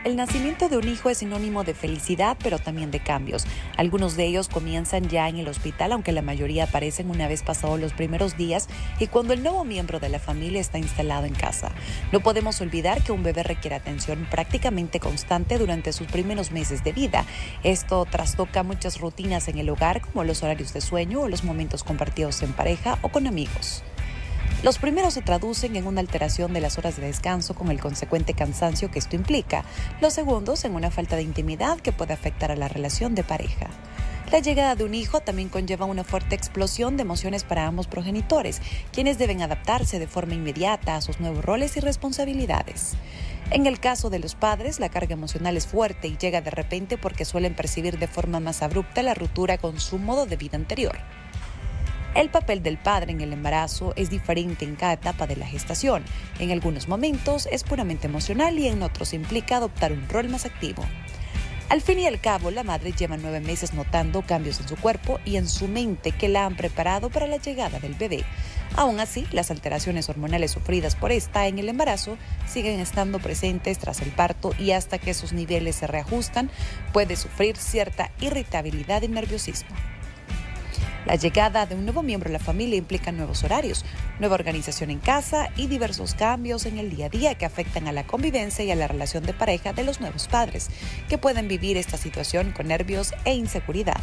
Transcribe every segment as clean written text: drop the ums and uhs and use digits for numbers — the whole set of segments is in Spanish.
El nacimiento de un hijo es sinónimo de felicidad, pero también de cambios. Algunos de ellos comienzan ya en el hospital, aunque la mayoría aparecen una vez pasados los primeros días y cuando el nuevo miembro de la familia está instalado en casa. No podemos olvidar que un bebé requiere atención prácticamente constante durante sus primeros meses de vida. Esto trastoca muchas rutinas en el hogar, como los horarios de sueño o los momentos compartidos en pareja o con amigos. Los primeros se traducen en una alteración de las horas de descanso con el consecuente cansancio que esto implica. Los segundos en una falta de intimidad que puede afectar a la relación de pareja. La llegada de un hijo también conlleva una fuerte explosión de emociones para ambos progenitores, quienes deben adaptarse de forma inmediata a sus nuevos roles y responsabilidades. En el caso de los padres, la carga emocional es fuerte y llega de repente porque suelen percibir de forma más abrupta la ruptura con su modo de vida anterior. El papel del padre en el embarazo es diferente en cada etapa de la gestación. En algunos momentos es puramente emocional y en otros implica adoptar un rol más activo. Al fin y al cabo, la madre lleva 9 meses notando cambios en su cuerpo y en su mente que la han preparado para la llegada del bebé. Aún así, las alteraciones hormonales sufridas por esta en el embarazo siguen estando presentes tras el parto y hasta que sus niveles se reajustan, puede sufrir cierta irritabilidad y nerviosismo. La llegada de un nuevo miembro de la familia implica nuevos horarios, nueva organización en casa y diversos cambios en el día a día que afectan a la convivencia y a la relación de pareja de los nuevos padres, que pueden vivir esta situación con nervios e inseguridad.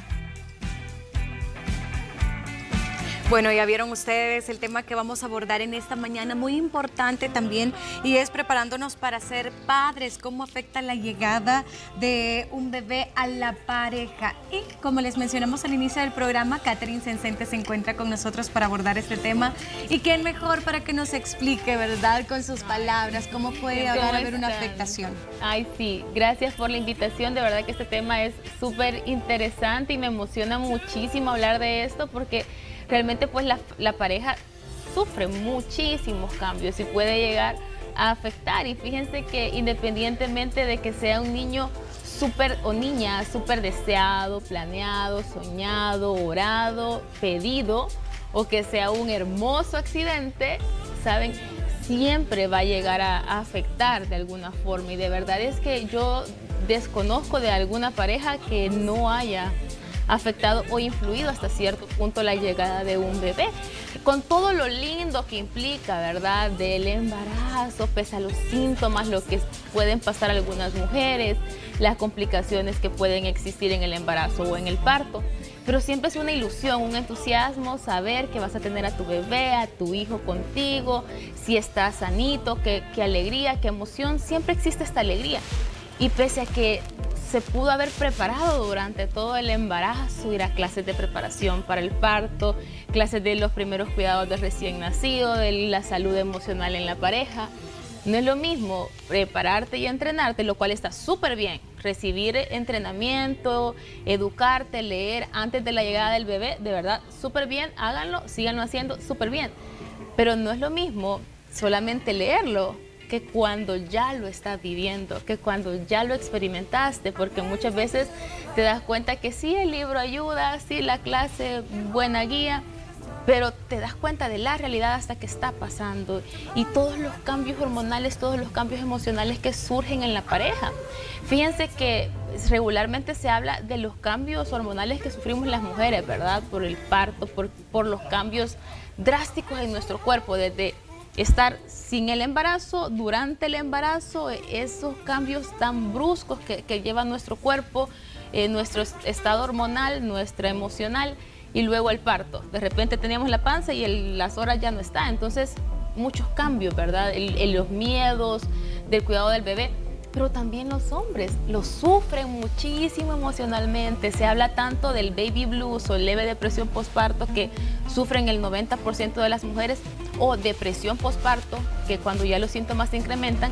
Bueno, ya vieron ustedes el tema que vamos a abordar en esta mañana, muy importante también, y es preparándonos para ser padres, cómo afecta la llegada de un bebé a la pareja. Y como les mencionamos al inicio del programa, Catherine Sencente se encuentra con nosotros para abordar este tema. Y quién mejor para que nos explique, ¿verdad?, con sus palabras, cómo puede llegar a haber una afectación. Ay, sí, gracias por la invitación, de verdad que este tema es súper interesante y me emociona muchísimo hablar de esto porque realmente pues la pareja sufre muchísimos cambios y puede llegar a afectar. Y fíjense que independientemente de que sea un niño súper o niña súper deseado, planeado, soñado, orado, pedido, o que sea un hermoso accidente, ¿saben? Siempre va a llegar a afectar de alguna forma. Y de verdad es que yo desconozco de alguna pareja que no haya afectado o influido hasta cierto punto la llegada de un bebé, con todo lo lindo que implica, ¿verdad?, del embarazo, pese a los síntomas, lo que pueden pasar algunas mujeres, las complicaciones que pueden existir en el embarazo o en el parto. Pero siempre es una ilusión, un entusiasmo saber que vas a tener a tu bebé, a tu hijo contigo, si está sanito, qué alegría, qué emoción, siempre existe esta alegría. Y pese a que se pudo haber preparado durante todo el embarazo, ir a clases de preparación para el parto, clases de los primeros cuidados del recién nacido, de la salud emocional en la pareja. No es lo mismo prepararte y entrenarte, lo cual está súper bien. Recibir entrenamiento, educarte, leer antes de la llegada del bebé, de verdad, súper bien, háganlo, síganlo haciendo, súper bien. Pero no es lo mismo solamente leerlo que cuando ya lo estás viviendo, que cuando ya lo experimentaste, porque muchas veces te das cuenta que sí, el libro ayuda, sí, la clase, buena guía, pero te das cuenta de la realidad hasta que está pasando y todos los cambios hormonales, todos los cambios emocionales que surgen en la pareja. Fíjense que regularmente se habla de los cambios hormonales que sufrimos las mujeres, ¿verdad? Por el parto, por los cambios drásticos en nuestro cuerpo, desde estar sin el embarazo, durante el embarazo, esos cambios tan bruscos que lleva nuestro cuerpo, nuestro estado hormonal, nuestra emocional, y luego el parto. De repente teníamos la panza y las horas ya no está. Entonces, muchos cambios, ¿verdad? Los miedos del cuidado del bebé. Pero también los hombres lo sufren muchísimo emocionalmente. Se habla tanto del baby blues o leve depresión postparto que sufren el 90% de las mujeres, o depresión postparto, que cuando ya los síntomas se incrementan.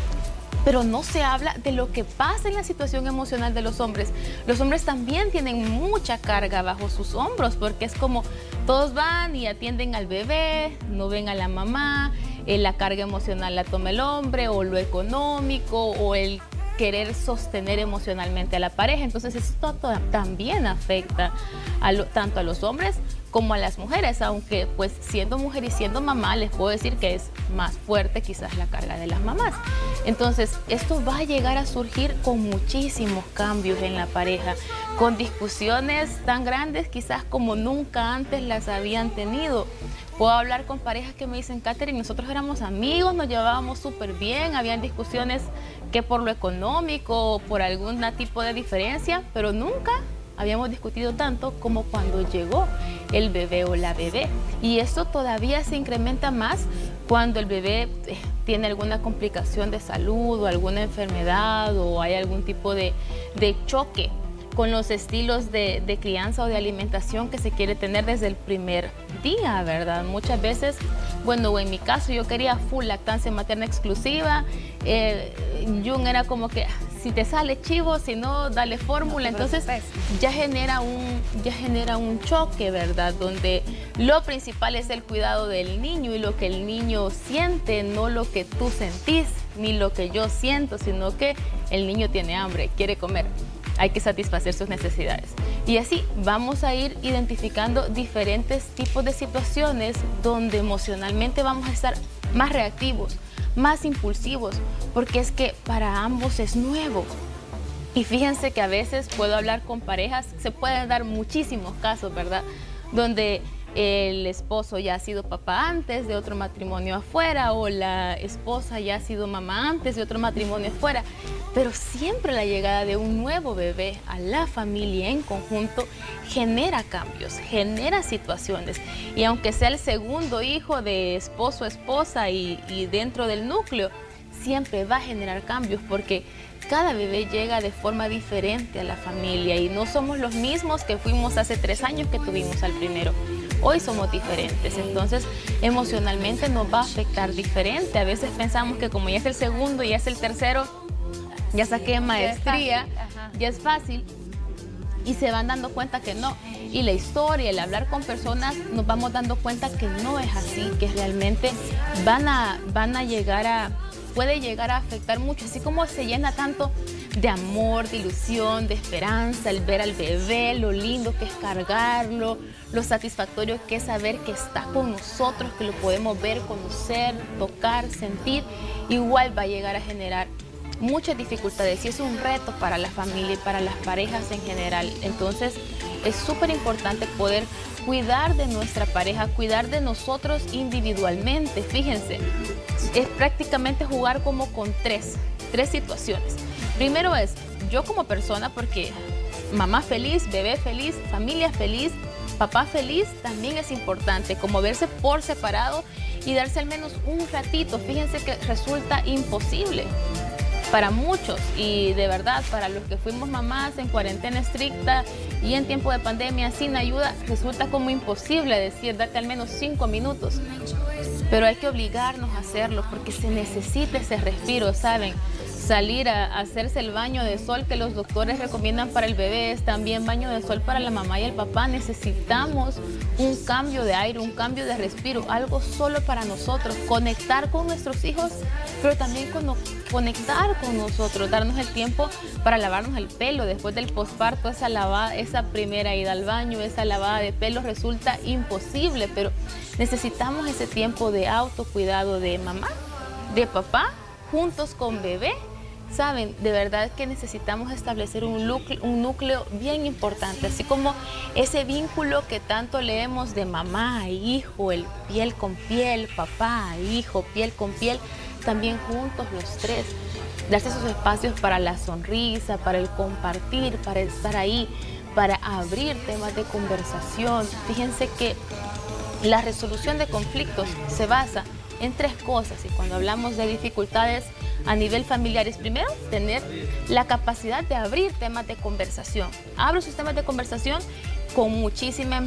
Pero no se habla de lo que pasa en la situación emocional de los hombres. Los hombres también tienen mucha carga bajo sus hombros, porque es como todos van y atienden al bebé, no ven a la mamá, la carga emocional la toma el hombre, o lo económico, o el querer sostener emocionalmente a la pareja. Entonces esto también afecta tanto a los hombres como a las mujeres, aunque pues siendo mujer y siendo mamá les puedo decir que es más fuerte quizás la carga de las mamás. Entonces esto va a llegar a surgir con muchísimos cambios en la pareja, con discusiones tan grandes quizás como nunca antes las habían tenido. Puedo hablar con parejas que me dicen, Katherine, nosotros éramos amigos, nos llevábamos súper bien, habían discusiones que por lo económico o por algún tipo de diferencia, pero nunca habíamos discutido tanto como cuando llegó el bebé o la bebé. Y esto todavía se incrementa más cuando el bebé tiene alguna complicación de salud o alguna enfermedad o hay algún tipo de choque con los estilos de crianza o de alimentación que se quiere tener desde el primer día, ¿verdad? Muchas veces, bueno, en mi caso yo quería full lactancia materna exclusiva. Jung era como que si te sale chivo, si no, dale fórmula. Entonces ya genera un choque, ¿verdad? Donde lo principal es el cuidado del niño y lo que el niño siente, no lo que tú sentís, ni lo que yo siento, sino que el niño tiene hambre, quiere comer. Hay que satisfacer sus necesidades. Y así vamos a ir identificando diferentes tipos de situaciones donde emocionalmente vamos a estar más reactivos, más impulsivos, porque es que para ambos es nuevo. Y fíjense que a veces puedo hablar con parejas, se pueden dar muchísimos casos, ¿verdad? Donde el esposo ya ha sido papá antes de otro matrimonio afuera o la esposa ya ha sido mamá antes de otro matrimonio afuera, pero siempre la llegada de un nuevo bebé a la familia en conjunto genera cambios, genera situaciones. Y aunque sea el segundo hijo de esposo o esposa y dentro del núcleo, siempre va a generar cambios porque cada bebé llega de forma diferente a la familia y no somos los mismos que fuimos hace 3 años que tuvimos al primero. Hoy somos diferentes, entonces emocionalmente nos va a afectar diferente. A veces pensamos que como ya es el segundo y ya es el tercero, ya saqué maestría, ya es fácil, y se van dando cuenta que no. Y la historia, el hablar con personas, nos vamos dando cuenta que no es así, que realmente puede llegar a afectar mucho, así como se llena tanto de amor, de ilusión, de esperanza, el ver al bebé, lo lindo que es cargarlo, lo satisfactorio que es saber que está con nosotros, que lo podemos ver, conocer, tocar, sentir, igual va a llegar a generar muchas dificultades y es un reto para la familia y para las parejas en general. Entonces es súper importante poder cuidar de nuestra pareja, cuidar de nosotros individualmente. Fíjense, es prácticamente jugar como con tres situaciones. Primero es yo como persona, porque mamá feliz, bebé feliz, familia feliz, papá feliz, también es importante, como verse por separado y darse al menos un ratito. Fíjense que resulta imposible para muchos y de verdad para los que fuimos mamás en cuarentena estricta y en tiempo de pandemia sin ayuda, resulta como imposible decir, date al menos 5 minutos. Pero hay que obligarnos a hacerlo porque se necesita ese respiro, ¿saben? Salir a hacerse el baño de sol que los doctores recomiendan para el bebé es también baño de sol para la mamá y el papá. Necesitamos un cambio de aire, un cambio de respiro, algo solo para nosotros, conectar con nuestros hijos, pero también conectar con nosotros, darnos el tiempo para lavarnos el pelo después del posparto. Esa primera ida al baño, esa lavada de pelo resulta imposible, pero necesitamos ese tiempo de autocuidado de mamá, de papá, juntos con bebé. Saben, de verdad que necesitamos establecer un núcleo bien importante, así como ese vínculo que tanto leemos de mamá a hijo, el piel con piel, papá a hijo, piel con piel, también juntos los tres, darse esos espacios para la sonrisa, para el compartir, para estar ahí, para abrir temas de conversación. Fíjense que la resolución de conflictos se basa en 3 cosas, y cuando hablamos de dificultades a nivel familiar es primero tener la capacidad de abrir temas de conversación. Abro sus temas de conversación con muchísima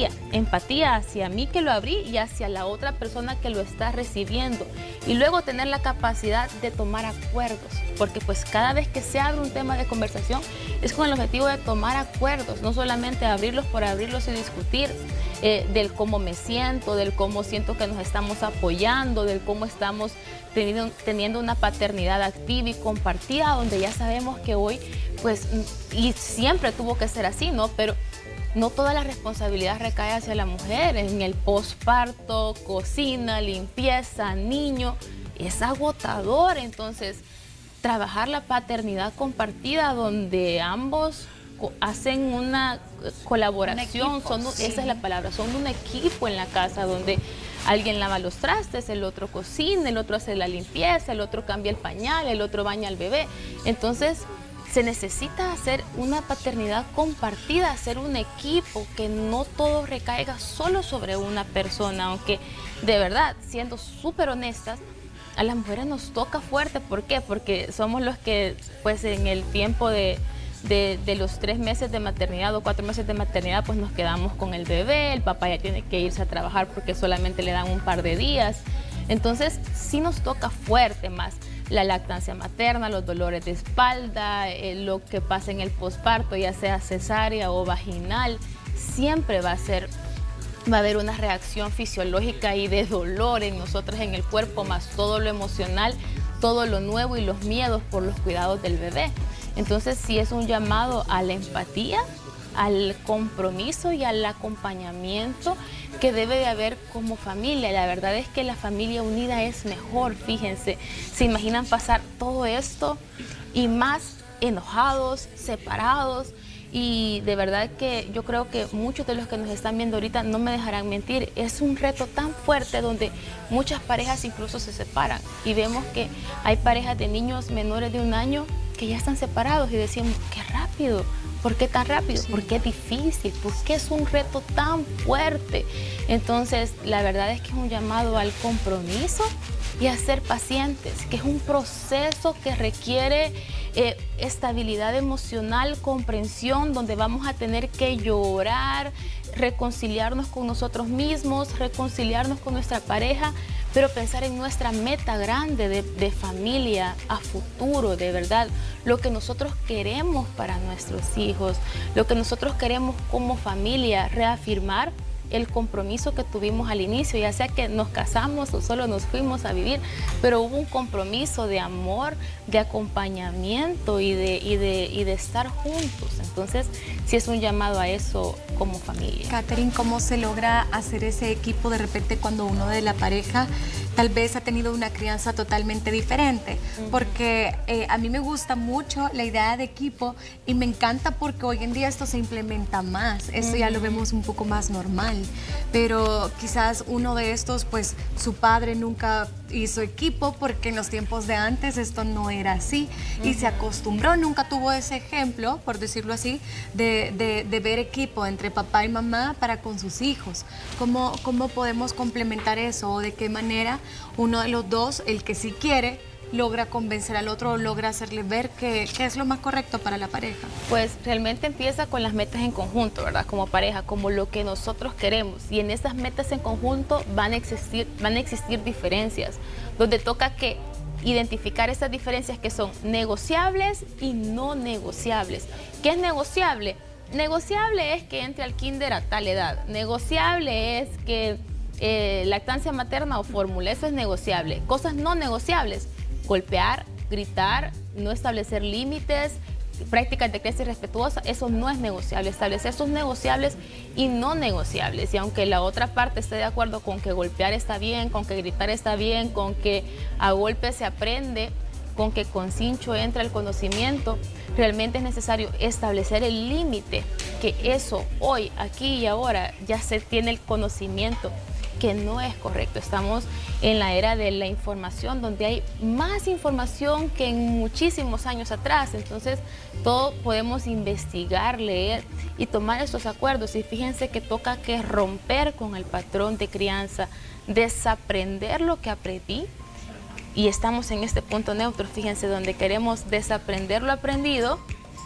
empatía hacia mí que lo abrí y hacia la otra persona que lo está recibiendo, y luego tener la capacidad de tomar acuerdos, porque pues cada vez que se abre un tema de conversación es con el objetivo de tomar acuerdos, no solamente abrirlos por abrirlos y discutir del cómo me siento, del cómo siento que nos estamos apoyando, del cómo estamos teniendo una paternidad activa y compartida, donde ya sabemos que hoy pues, y siempre tuvo que ser así, ¿no? Pero no toda la responsabilidad recae hacia la mujer. En el posparto, cocina, limpieza, niño, es agotador. Entonces, trabajar la paternidad compartida donde ambos hacen una colaboración, esa es la palabra, son un equipo en la casa donde alguien lava los trastes, el otro cocina, el otro hace la limpieza, el otro cambia el pañal, el otro baña al bebé. Entonces, se necesita hacer una paternidad compartida, hacer un equipo, que no todo recaiga solo sobre una persona, aunque de verdad, siendo súper honestas, a las mujeres nos toca fuerte. ¿Por qué? Porque somos los que, pues en el tiempo de los 3 meses de maternidad o 4 meses de maternidad, pues nos quedamos con el bebé, el papá ya tiene que irse a trabajar porque solamente le dan un par de días. Entonces, sí nos toca fuerte más la lactancia materna, los dolores de espalda, lo que pasa en el posparto, ya sea cesárea o vaginal, siempre va a haber una reacción fisiológica y de dolor en nosotros, en el cuerpo, más todo lo emocional, todo lo nuevo y los miedos por los cuidados del bebé. Entonces, sí es un llamado a la empatía, al compromiso y al acompañamiento que debe de haber como familia. La verdad es que la familia unida es mejor, fíjense. ¿Se imaginan pasar todo esto y más enojados, separados? Y de verdad que yo creo que muchos de los que nos están viendo ahorita no me dejarán mentir. Es un reto tan fuerte donde muchas parejas incluso se separan. Y vemos que hay parejas de niños menores de 1 año que ya están separados y decimos, qué rápido. ¿Por qué tan rápido? Sí. ¿Por qué es difícil? ¿Por qué es un reto tan fuerte? Entonces, la verdad es que es un llamado al compromiso y a ser pacientes, que es un proceso que requiere estabilidad emocional, comprensión, donde vamos a tener que llorar, reconciliarnos con nosotros mismos, reconciliarnos con nuestra pareja, pero pensar en nuestra meta grande de familia a futuro, de verdad, lo que nosotros queremos para nuestros hijos, lo que nosotros queremos como familia, reafirmar el compromiso que tuvimos al inicio, ya sea que nos casamos o solo nos fuimos a vivir, pero hubo un compromiso de amor, de acompañamiento y de estar juntos. Entonces, sí es un llamado a eso como familia. Katherine, ¿cómo se logra hacer ese equipo de repente cuando uno de la pareja tal vez ha tenido una crianza totalmente diferente? Porque a mí me gusta mucho la idea de equipo y me encanta porque hoy en día esto se implementa más, esto ya lo vemos un poco más normal, pero quizás uno de estos, pues su padre nunca hizo equipo porque en los tiempos de antes esto no era así y se acostumbró, nunca tuvo ese ejemplo, por decirlo así, de ver equipo entre papá y mamá para con sus hijos. ¿Cómo podemos complementar eso? ¿O de qué manera uno de los dos, el que sí quiere, logra convencer al otro o logra hacerle ver qué es lo más correcto para la pareja? Pues realmente empieza con las metas en conjunto, ¿verdad? Como pareja, como lo que nosotros queremos. Y en esas metas en conjunto van a existir diferencias, donde toca que identificar esas diferencias que son negociables y no negociables. ¿Qué es negociable? Negociable es que entre al kinder a tal edad. Negociable es que lactancia materna o fórmula, eso es negociable. Cosas no negociables: golpear, gritar, no establecer límites, prácticas de crianza irrespetuosa, eso no es negociable. Establecer sus negociables y no negociables. Y aunque la otra parte esté de acuerdo con que golpear está bien, con que gritar está bien, con que a golpe se aprende, con que con cincho entra el conocimiento, realmente es necesario establecer el límite, que eso hoy, aquí y ahora ya se tiene el conocimiento que no es correcto. Estamos en la era de la información, donde hay más información que en muchísimos años atrás. Entonces, todo podemos investigar, leer y tomar estos acuerdos. Y fíjense que toca que romper con el patrón de crianza, desaprender lo que aprendí. Y estamos en este punto neutro, fíjense, donde queremos desaprender lo aprendido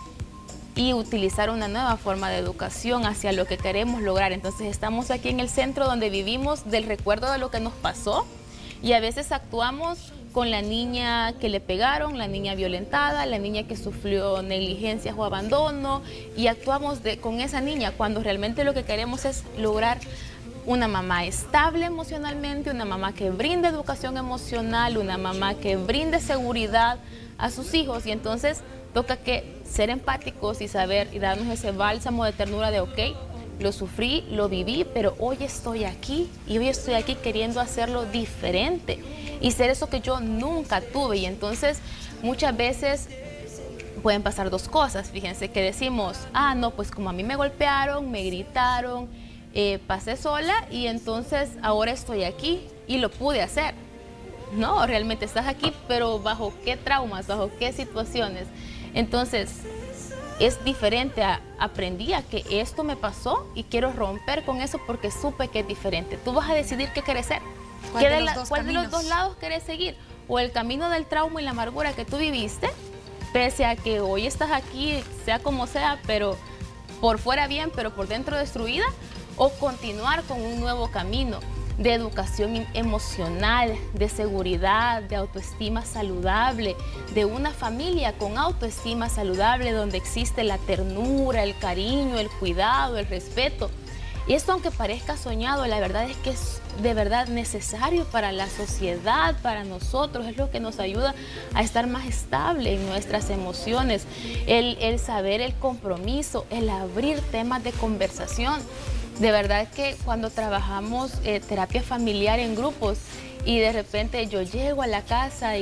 y utilizar una nueva forma de educación hacia lo que queremos lograr. Entonces estamos aquí en el centro donde vivimos del recuerdo de lo que nos pasó y a veces actuamos con la niña que le pegaron, la niña violentada, la niña que sufrió negligencias o abandono, y actuamos con esa niña cuando realmente lo que queremos es lograr una mamá estable emocionalmente, una mamá que brinde educación emocional, una mamá que brinde seguridad a sus hijos. Y entonces toca que ser empáticos y saber y darnos ese bálsamo de ternura de ok, lo sufrí, lo viví, pero hoy estoy aquí y hoy estoy aquí queriendo hacerlo diferente y ser eso que yo nunca tuve. Y entonces muchas veces pueden pasar dos cosas. Fíjense que decimos, ah, no, pues como a mí me golpearon, me gritaron, pasé sola y entonces ahora estoy aquí y lo pude hacer. No, realmente estás aquí, pero ¿bajo qué traumas, bajo qué situaciones? Entonces es diferente. Aprendí a que esto me pasó y quiero romper con eso porque supe que es diferente. Tú vas a decidir qué quieres ser. ¿Cuál de los dos lados quieres seguir? O el camino del trauma y la amargura que tú viviste, pese a que hoy estás aquí, sea como sea, pero por fuera bien, pero por dentro destruida, o continuar con un nuevo camino de educación emocional, de seguridad, de autoestima saludable, de una familia con autoestima saludable donde existe la ternura, el cariño, el cuidado, el respeto. Y esto, aunque parezca soñado, la verdad es que es de verdad necesario para la sociedad, para nosotros. Es lo que nos ayuda a estar más estable en nuestras emociones, el saber el compromiso, el abrir temas de conversación. De verdad que cuando trabajamos terapia familiar en grupos y de repente yo llego a la casa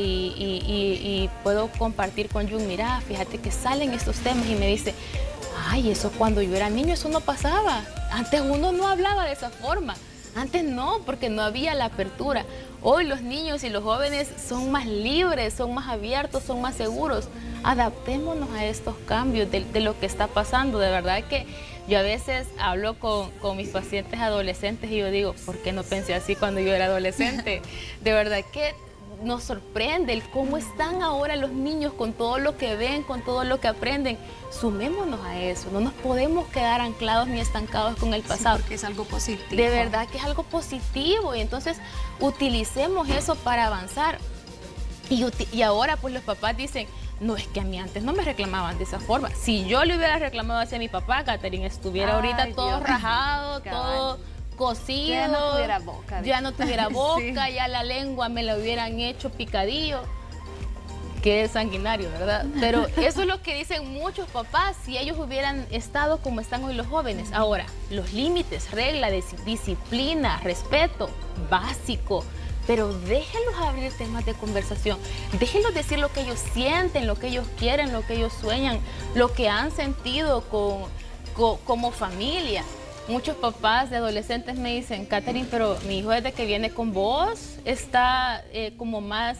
y puedo compartir con Jun, mira, fíjate que salen estos temas y me dice, ay, eso cuando yo era niño, eso no pasaba. Antes uno no hablaba de esa forma. Antes no, porque no había la apertura. Hoy los niños y los jóvenes son más libres, son más abiertos, son más seguros. Adaptémonos a estos cambios de lo que está pasando. De verdad que yo a veces hablo con mis pacientes adolescentes y yo digo, ¿por qué no pensé así cuando yo era adolescente? De verdad que nos sorprende el cómo están ahora los niños con todo lo que ven, con todo lo que aprenden. Sumémonos a eso, no nos podemos quedar anclados ni estancados con el pasado. Sí, porque es algo positivo. De verdad que es algo positivo y entonces utilicemos eso para avanzar. Y ahora pues los papás dicen, no, es que a mí antes no me reclamaban de esa forma. Si yo le hubiera reclamado hacia mi papá, Catherine, estuviera ahorita todo rajado, todo cocido, ya no tuviera boca. Ya no tuviera boca, sí. Ya la lengua me la hubieran hecho picadillo. Qué sanguinario, ¿verdad? Pero eso es lo que dicen muchos papás, si ellos hubieran estado como están hoy los jóvenes. Ahora, los límites, reglas, disciplina, respeto, básico. Pero déjenlos abrir temas de conversación, déjenlos decir lo que ellos sienten, lo que ellos quieren, lo que ellos sueñan, lo que han sentido como familia. Muchos papás de adolescentes me dicen, Catherine, pero mi hijo desde que viene con vos está como más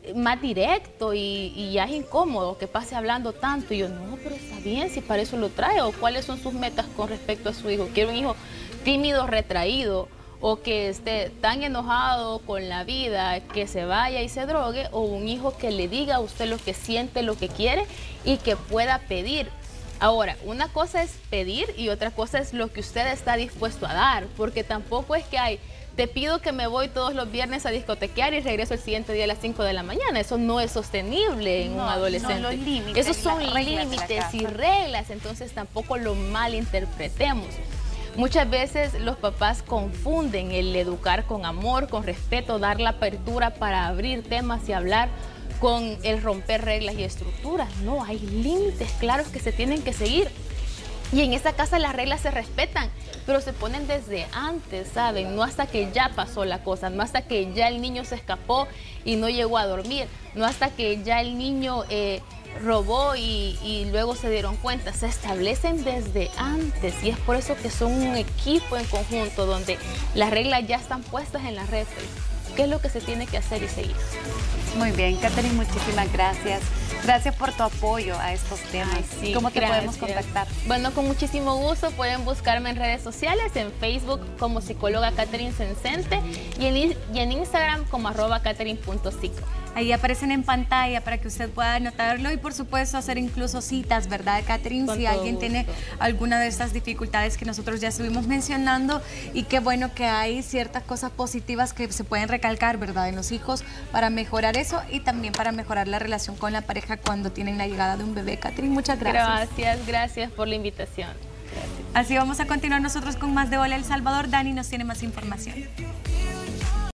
directo y ya es incómodo que pase hablando tanto. Y yo, no, pero está bien, si para eso lo trae. ¿O cuáles son sus metas con respecto a su hijo? ¿Quiero un hijo tímido, retraído? O que esté tan enojado con la vida que se vaya y se drogue, o un hijo que le diga a usted lo que siente, lo que quiere y que pueda pedir. Ahora, una cosa es pedir y otra cosa es lo que usted está dispuesto a dar, porque tampoco es que te pido que me voy todos los viernes a discotequear y regreso el siguiente día a las 5 de la mañana. Eso no es sostenible en un adolescente. No, los límites, esos son límites y reglas, entonces tampoco lo malinterpretemos. Muchas veces los papás confunden el educar con amor, con respeto, dar la apertura para abrir temas y hablar con el romper reglas y estructuras. No, hay límites claros que se tienen que seguir. Y en esa casa las reglas se respetan, pero se ponen desde antes, ¿saben? No hasta que ya pasó la cosa, no hasta que ya el niño se escapó y no llegó a dormir, no hasta que ya el niño robó y luego se dieron cuenta. Se establecen desde antes y es por eso que son un equipo en conjunto donde las reglas ya están puestas en las redes. ¿Qué es lo que se tiene que hacer y seguir? Muy bien, Catherine, muchísimas gracias. Gracias por tu apoyo a estos temas. Ay, sí, ¿Cómo te podemos contactar? Bueno, con muchísimo gusto. Pueden buscarme en redes sociales, en Facebook como psicóloga Catherine Sencente y en Instagram como @catherine.psico. Ahí aparecen en pantalla para que usted pueda anotarlo y por supuesto hacer incluso citas, ¿verdad, Catherine? Con si alguien gusto. tiene alguna de estas dificultades que nosotros ya estuvimos mencionando, y qué bueno que hay ciertas cosas positivas que se pueden recalcar, ¿verdad?, en los hijos para mejorar eso y también para mejorar la relación con la pareja cuando tienen la llegada de un bebé. Catherine, muchas gracias. Gracias por la invitación. Así vamos a continuar nosotros con más de Hola El Salvador. Dani nos tiene más información.